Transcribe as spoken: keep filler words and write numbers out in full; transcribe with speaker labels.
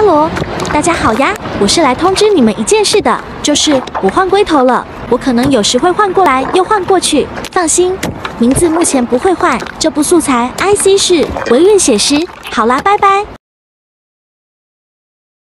Speaker 1: 罗，大家好呀，我是来通知你们一件事的，就是我换龟头了，我可能有时会换过来又换过去，放心，名字目前不会换。这部素材 I C 是维运写师。好啦，拜拜。